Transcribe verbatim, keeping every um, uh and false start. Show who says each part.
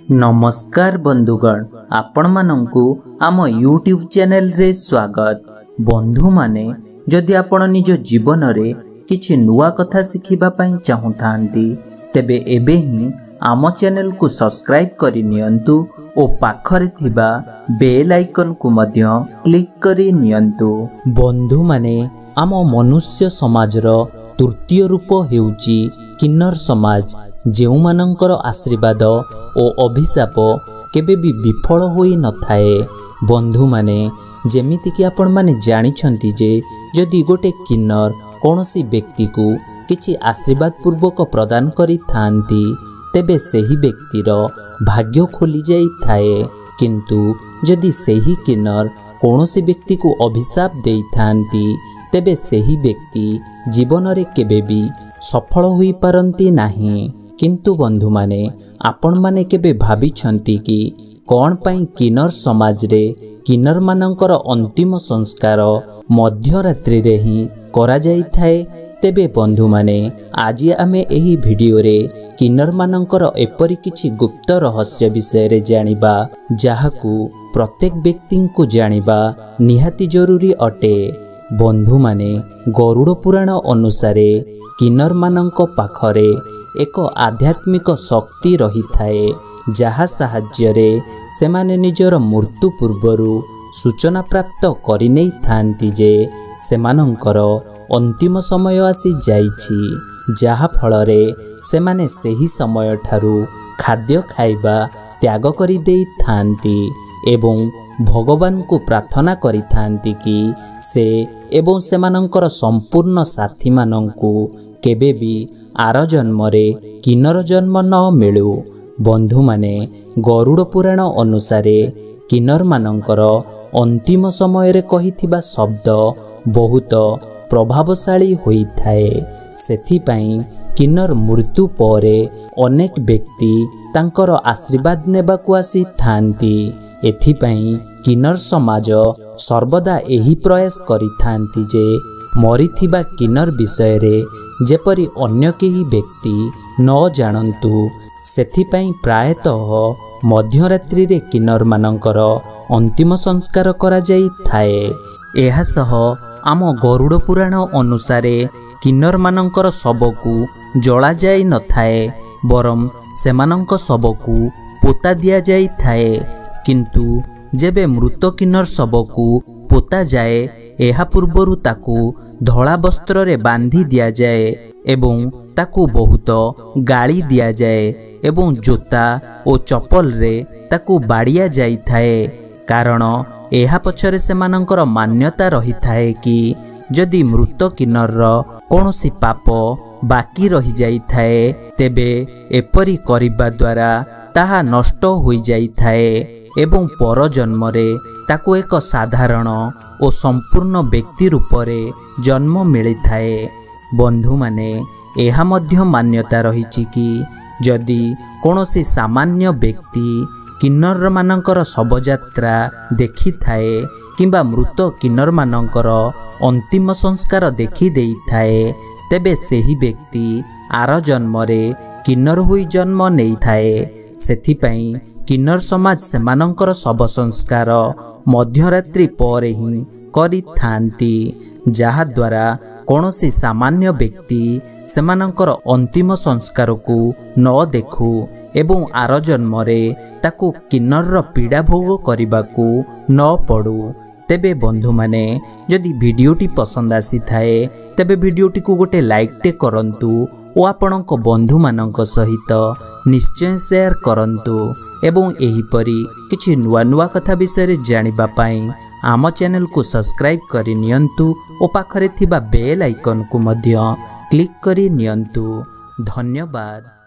Speaker 1: नमस्कार बंधुगण, आपण मानंकु आम यूट्यूब चैनल रे स्वागत। बंधु माने जदि आपण निज जीवन रे किछि नुआ कथा शिखिबा पई चाहुथांती तेबे एबे ही आम चैनल को सब्सक्राइब करि नियंतु ओ पाखरे थिबा बेल आइकन को मध्य क्लिक करि नियंतु। बंधु माने आम मनुष्य समाज रो तृतीय रूप हेउची किन्नर समाज, जेउ मानंकर आशीर्वाद ओ अभिशाप केबे भी विफल होई न थाए। बंधु माने जेमिति कि आपण माने जानि छंती जे जदि गोटे किन्नर कोनोसी व्यक्ति को किछि आशीर्वाद पूर्वक प्रदान करि थांती तेबे सेही व्यक्तिर भाग्य खोली जाई थाए, किंतु जदि सेही किन्नर कोनोसी व्यक्ति को अभिशाप देई थांती तेबे सेही व्यक्ति जीवन रे केबे भी सफल होई पारंती नाही। किंतु बंधु माने आपण माने केबे भाबी छंती कि कोन पई किन्नर समाज रे किन्नर मानंकर अंतिम संस्कार मध्य रात्रि रे ही करा जाई थाए। तेबे बंधु माने आज आमे एही वीडियो रे किन्नर मानंकर एपरि किछि गुप्त रहस्य विषय रे जानिबा, जाहाकू प्रत्येक व्यक्ति को जानिबा निहाती जरूरी अटे। बंधु माने गरुड़ पुराण अनुसारे किन्नर मानंक पाखरे एक आध्यात्मिक शक्ति रही थाए, जहा साहाज्य रे सेमाने निजर मृत्यु पूर्वरु सूचना प्राप्त करि नै थांती जे सेमानंकर अंतिम समय आसी जाइछि, जहा फलरे सेमाने सेही समय ठारू खाद्य खाइबा त्याग करि देई थांती एवं भगवान को प्रार्थना करि थांती कि से एवं सेमानंकर संपूर्ण साथी मानंकु केबे भी आर जन्म रे किन्नर जन्म न मिलु। बंधु माने गरुड़ पुराण अनुसारे किन्नर मानंकर अंतिम समय रे कहिथिबा शब्द बहुत प्रभावशाली होई थाए। सेथि पई किन्नर मृत्यु परे अनेक व्यक्ति तांकर आशीर्वाद नेबाकू आसी थांती। एथि पई किन्नर समाज सर्वदा एही प्रयास करि थांती जे मरिथिबा किन्नर विषय रे जेपरि अन्य केही व्यक्ति न जानन्तु। सेथि पई प्रायतः मध्यरात्रि रे किन्नर मानंकर अंतिम संस्कार करा जाई थाए। एहा सह आम गरुड़ पुराण अनुसारे किन्नर मानंकर शवकू जला जाई न थाए, बरम सेमानंक शवकू पोता दिया जाई थाए। किंतु जेबे मृत किन्नर शवकू पोता जाए, एहा पूर्वरु ताकू धला वस्त्र रे बांधी दिया जाए एवं ताकू बहुत गाली दिया जाए एवं जोता ओ चपल रे ताकू बाड़िया जाई थाए, कारण एहा पछरे सेमानंकर मान्यता रही थाए कि जदि मृत किन्नर कोनोसी पाप बाकी रही जाई थाए तेबे एपरि करिबा द्वारा ताहा नष्ट होई जाई थाए एवं पर जन्म रे ताकू एक साधारण और संपूर्ण व्यक्ति रूप रे जन्म मिली थाए। बंधु माने एहा मध्य मान्यता रहिछि कि जदि कोनोसी सामान्य व्यक्ति किन्नर मानंकर शवयात्रा देखि थाए किंबा मृत किन्नर मानंकर अंतिम संस्कार देखि देई थाए तेबे सेही व्यक्ति आर जन्म रे किन्नर होई जन्म नेई थाए। सेथि पई किन्नर समाज सेमानंकर शव संस्कार मध्यरात्रि परे ही करि थांती, जहा द्वारा कोनोसी सामान्य व्यक्ति सेमानंकर अंतिम संस्कार को न देखु एवं आर जन्म रे ताकू किन्नर पीड़ा भोग करिबाकू न पड़ू। तेबे बंधु माने जदि वीडियोटी पसंद आसी थाए तेबे वीडियोटी को गोटे लाइक टे करंतु ओ आपणक बंधु मानक सहित निश्चय शेयर करंतु एवं एही परी किछि नुआ नुआ कथा विषय जानिबा पई आम चैनल को सब्सक्राइब करि नियंतु ओ पाखरे थिबा बेल आइकन को मध्य क्लिक करि नियंतु। धन्यवाद।